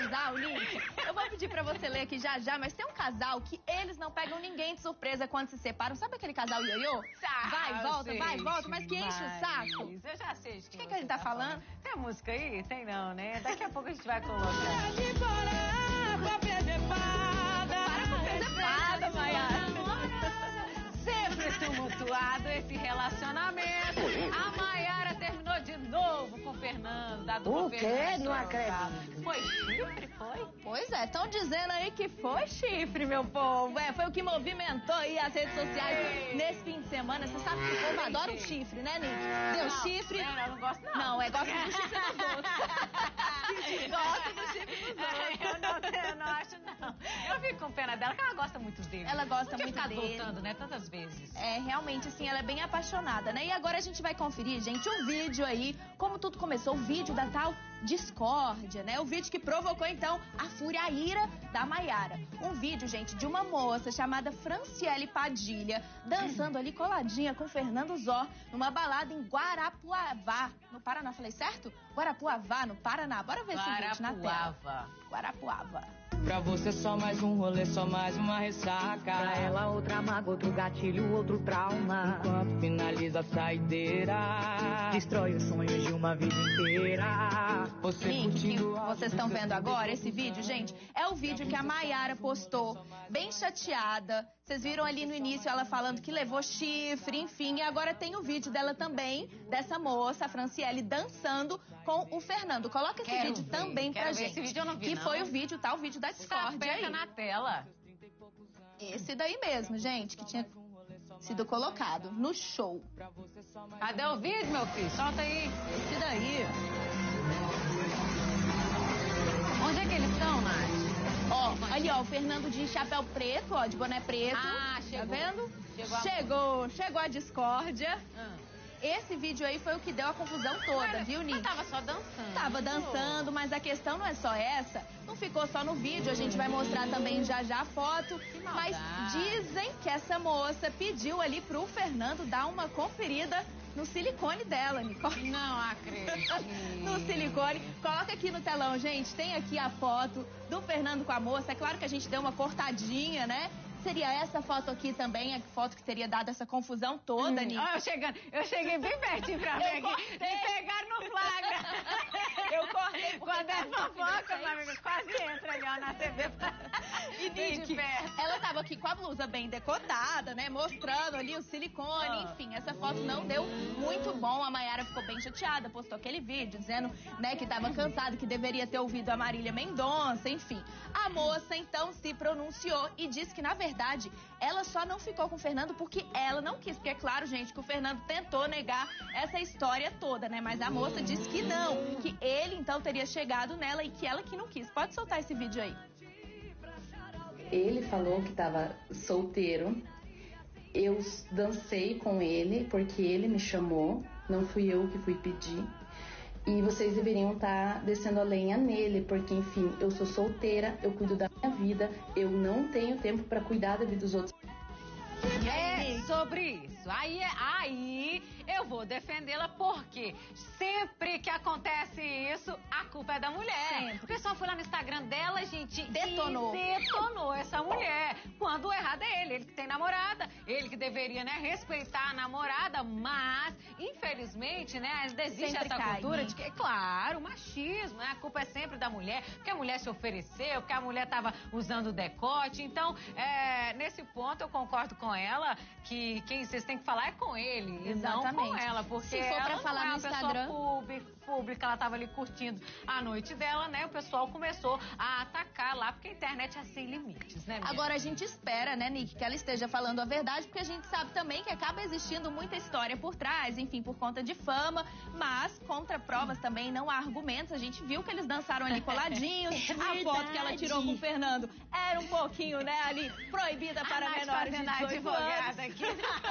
casal, Nick. Eu vou pedir pra você ler aqui já, mas tem um casal que eles não pegam ninguém de surpresa quando se separam. Sabe aquele casal ioiô? Vai, volta, mas que enche o saco. Eu já sei de que a gente tá falando. Tem a música aí? Tem não, né? Daqui a pouco a gente vai colocar. Para pra presepada, Maiara. Sempre tumultuado esse relacionamento. A Maiara terminou de novo com o Fernando, da dupla Fernando. O quê? Não acredito. Foi chifre, foi? Pois é, estão dizendo aí que foi chifre, meu povo. Foi o que movimentou aí as redes sociais nesse fim de semana. Você sabe que o povo adora um chifre, né, Nick? Deu chifre. Eu não gosto, não. Não, gosta do chifre dos outros. Gosta do chifre dos outros. Eu não acho, não. Eu fico com pena dela, porque ela gosta muito dele. Ela gosta muito ficar dele. voltando, né, tantas vezes. Realmente, assim, ela é bem apaixonada, né? E agora a gente vai conferir, gente, um vídeo aí, como tudo começou, o vídeo da tal discórdia, né? O vídeo que provocou, então, a fúria, a ira da Maiara. Um vídeo, gente, de uma moça chamada Franciele Padilha, dançando ali coladinha com Fernando Zó, numa balada em Guarapuavá, no Paraná. Falei certo? Guarapuavá, no Paraná. Bora ver esse vídeo na tela. Guarapuava. Pra você só mais um rolê, só mais uma ressaca. Pra ela outra mágoa, outro gatilho, outro trauma. Enquanto finaliza a saideira, destrói os sonhos de uma vida inteira. Você Nick, que curtindo vocês estão vendo agora, esse vídeo, gente, é o vídeo que a Maiara postou, bem chateada. Vocês viram ali no início ela falando que levou chifre, enfim. E agora tem o vídeo dela também, dessa moça, a Franciele, dançando com o Fernando. Coloca esse vídeo também pra gente. Esse vídeo eu não vi, que foi o vídeo, tá? O vídeo da discórdia aí. Na tela. Esse daí mesmo, gente, que tinha sido colocado no show. Cadê o vídeo, meu filho? Solta aí. Esse daí. Onde é que eles estão, Nath? Ali, o Fernando de chapéu preto, de boné preto. Chegou. Tá vendo? Chegou a discórdia. Esse vídeo aí foi o que deu a confusão toda, viu, Nick? Tava só dançando. Tava dançando, mas a questão não é só essa. Não ficou só no vídeo, a gente vai mostrar também já a foto. Mas dizem que essa moça pediu ali pro Fernando dar uma conferida no silicone dela, Nicole. Não acredito. No silicone. Coloca aqui no telão, gente. Tem aqui a foto do Fernando com a moça. É claro que a gente deu uma cortadinha, né? Seria essa foto aqui também, a foto que teria dado essa confusão toda, Nick. Eu cheguei bem pertinho pra ver aqui. Me pegaram no flagra. Eu cortei. Quando é fofoca, meu amigo, quase entra ali, na TV. E Nick, ela tava aqui com a blusa bem decotada, né? Mostrando ali o silicone, enfim. Essa foto não deu muito bom. A Maiara ficou bem chateada, postou aquele vídeo dizendo, né, que tava cansada, que deveria ter ouvido a Marília Mendonça, enfim. A moça, então, se pronunciou e disse que, na verdade, ela só não ficou com o Fernando porque ela não quis. Porque é claro, gente, que o Fernando tentou negar essa história toda, né? Mas a moça disse que não, que ele, então, teria chegado nela e que ela que não quis. Pode soltar esse vídeo aí. Ele falou que estava solteiro. Eu dancei com ele porque ele me chamou, não fui eu que fui pedir. E vocês deveriam estar descendo a lenha nele, porque, enfim, eu sou solteira, eu cuido da minha vida, eu não tenho tempo para cuidar da vida dos outros. É sobre isso. Aí eu vou defendê-la porque sempre que acontece isso, a culpa é da mulher. Sempre. O pessoal foi lá no Instagram dela, gente, detonou. E detonou essa mulher. Quando o errado é ele que tem namorada, ele que deveria, né, respeitar a namorada, mas, infelizmente, né, existe sempre essa cai, cultura né? de que, claro, o machismo, né, a culpa é sempre da mulher, porque a mulher se ofereceu, porque a mulher tava usando o decote. Então, nesse ponto eu concordo com ela que quem vocês têm que falar é com ele. Exatamente. E não com ela, porque se for pra ela falar não é no uma Instagram pessoa pública, ela tava ali curtindo a noite dela, né? O pessoal começou a atacar lá, porque a internet é sem limites, né, minha? Agora a gente espera, né, Nick, que ela esteja falando a verdade, porque a gente sabe também que acaba existindo muita história por trás, enfim, por conta de fama, mas contra provas também não há argumentos. A gente viu que eles dançaram ali coladinhos, a foto que ela tirou com o Fernando era um pouquinho, né, ali, proibida para menores de 18 anos. Aqui.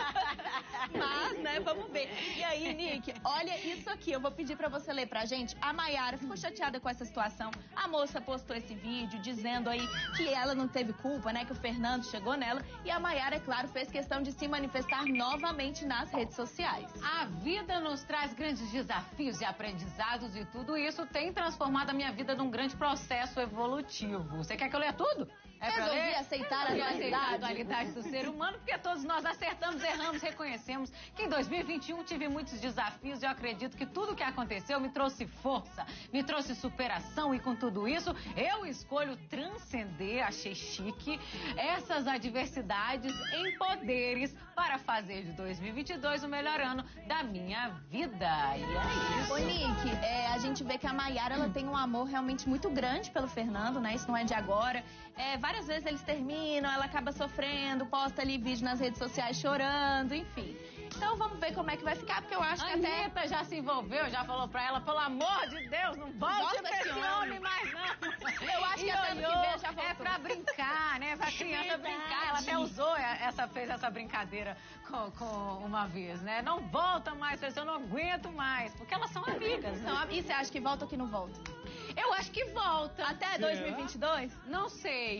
Mas, né, vamos ver. E aí, Nick, olha isso aqui, eu vou pedir pra você ler pra gente. A Maiara ficou chateada com essa situação. A moça postou esse vídeo dizendo aí que ela não teve culpa, né? Que o Fernando chegou nela. E a Maiara, é claro, fez questão de se manifestar novamente nas redes sociais. A vida nos traz grandes desafios e aprendizados e tudo isso tem transformado a minha vida num grande processo evolutivo. Você quer que eu leia tudo? Resolvi aceitar a dualidade do ser humano, porque todos nós acertamos, erramos, reconhecemos que em 2021 tive muitos desafios e eu acredito que tudo que aconteceu me trouxe força, me trouxe superação e com tudo isso eu escolho transcender, achei chique, essas adversidades em poderes para fazer de 2022 o melhor ano da minha vida. E é isso. Ô, Nick, a gente vê que a Maiara, ela tem um amor realmente muito grande pelo Fernando, né? Isso não é de agora. Várias vezes eles terminam, ela acaba sofrendo, posta ali vídeo nas redes sociais chorando, enfim. Então vamos ver como é que vai ficar, porque eu acho que até... Anitta já se envolveu, já falou pra ela, pelo amor de Deus, não volte pra esse homem mais não. Eu acho que até ano que vem já voltou. É pra brincar, né? Pra criança brincar. Ela até usou, fez essa brincadeira com uma vez, né? Não volta mais, eu não aguento mais, porque elas são amigas. Né? E você acha que volta ou que não volta? Eu acho que volta. Até 2022? Não sei.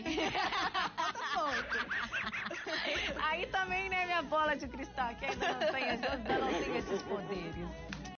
Aí também, né, minha bola de cristal, que ainda não tem esses poderes.